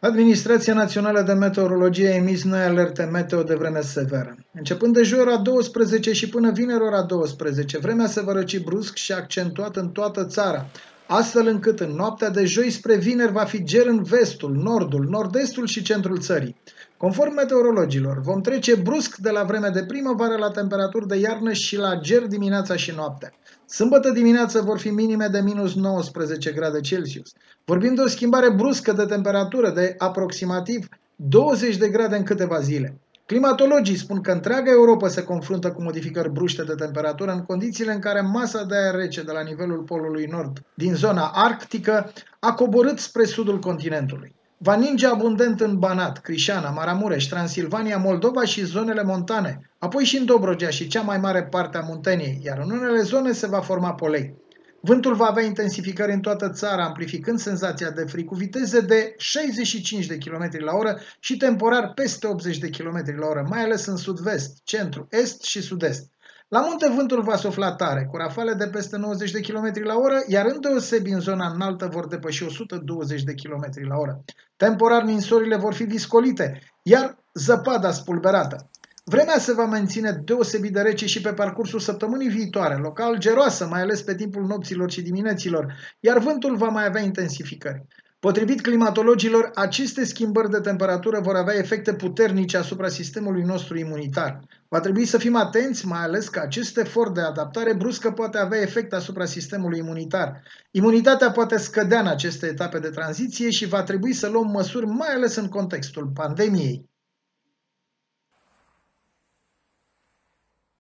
Administrația Națională de Meteorologie a emis noi alerte meteo de vreme severă. Începând de joi ora 12 și până vineri ora 12, vremea se va răci brusc și accentuat în toată țara, astfel încât în noaptea de joi spre vineri va fi ger în vestul, nordul, nord-estul și centrul țării. Conform meteorologilor, vom trece brusc de la vreme de primăvară la temperaturi de iarnă și la ger dimineața și noaptea. Sâmbătă dimineață vor fi minime de minus 19 grade Celsius. Vorbim de o schimbare bruscă de temperatură de aproximativ 20 de grade în câteva zile. Climatologii spun că întreaga Europa se confruntă cu modificări bruște de temperatură în condițiile în care masa de aer rece de la nivelul polului nord din zona arctică a coborât spre sudul continentului. Va ninge abundent în Banat, Crișana, Maramureș, Transilvania, Moldova și zonele montane, apoi și în Dobrogea și cea mai mare parte a Munteniei, iar în unele zone se va forma polei. Vântul va avea intensificări în toată țara, amplificând senzația de frig cu viteze de 65 de km la oră și temporar peste 80 de km la oră, mai ales în sud-vest, centru, est și sud-est. La munte vântul va sufla tare, cu rafale de peste 90 de km la oră, iar îndeosebi în zona înaltă vor depăși 120 de km la oră. Temporar ninsorile vor fi viscolite, iar zăpada spulberată. Vremea se va menține deosebit de rece și pe parcursul săptămânii viitoare, local geroasă, mai ales pe timpul nopților și dimineților, iar vântul va mai avea intensificări. Potrivit climatologilor, aceste schimbări de temperatură vor avea efecte puternice asupra sistemului nostru imunitar. Va trebui să fim atenți, mai ales că acest efort de adaptare bruscă poate avea efect asupra sistemului imunitar. Imunitatea poate scădea în aceste etape de tranziție și va trebui să luăm măsuri, mai ales în contextul pandemiei.